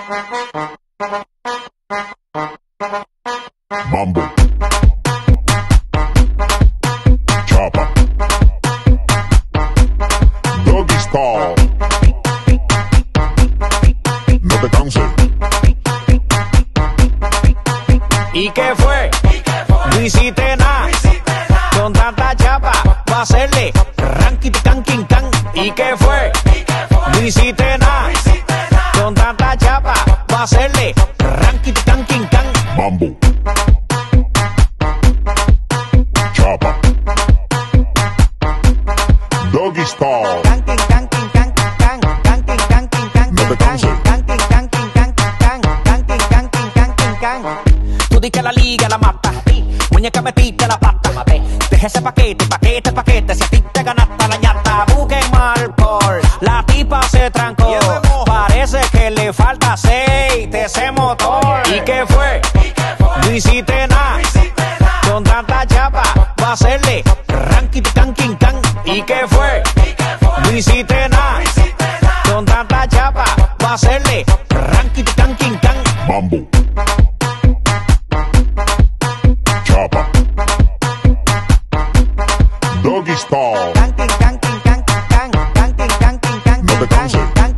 Mambo. Chapa. Doggy style. No te canses. ¿Y qué fue? No hiciste nada. Con tanta chapa, va a hacerle ranking can king can. ¿Y qué fue? No hiciste nada. Con tanta chapa, va a hacerle ranking can king can. Mambo. Chapa. Doggy style. No te canses. Tú di que la liga la mata. Muñeca metiste la pata. Deja ese paquete, si a ti te ganaste la ñata. Busquen mal por la tipa se trancó. Parece que le falta aceite ese motor. ¿Y qué fue? No hiciste nada. Con tanta chapa va a hacerle ranking can king can. ¿Y qué fue? No hiciste nada. Con tanta chapa va a hacerle ranking can king can. Mambo. Chapa. Doggy style. No te canses.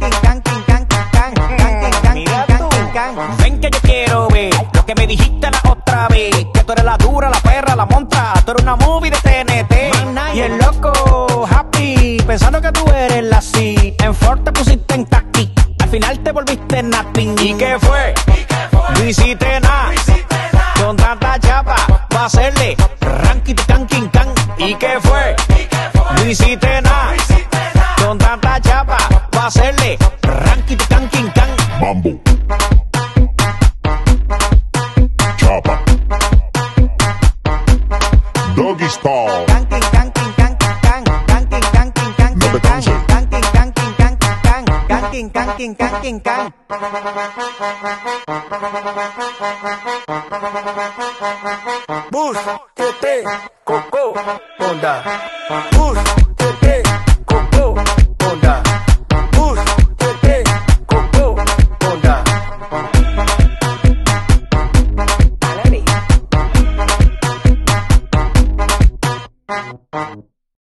Mira tú. Ven que yo quiero ver lo que me dijiste la otra vez. Que tú eres la dura, la perra, la montra. Tú eres una movie de TNT. Y el loco happy pensando que tú eres la C. En Ford te pusiste en taqui. Al final te volviste nothing. ¿Y qué fue? No hiciste nada. Con tanta chapa va a hacerle ranking can king can. ¿Y qué fue? No hiciste nada. Con tanta chapa va a hacerle ranking can king can. Mambo. Chapa. Doggy style. No te canses. Can.